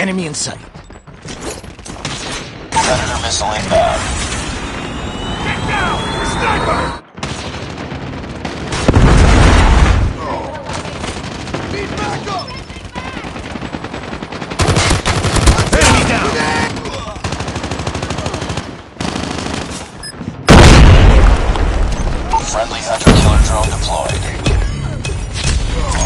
Enemy in sight. Predator missile inbound. Get down! Sniper! Need backup!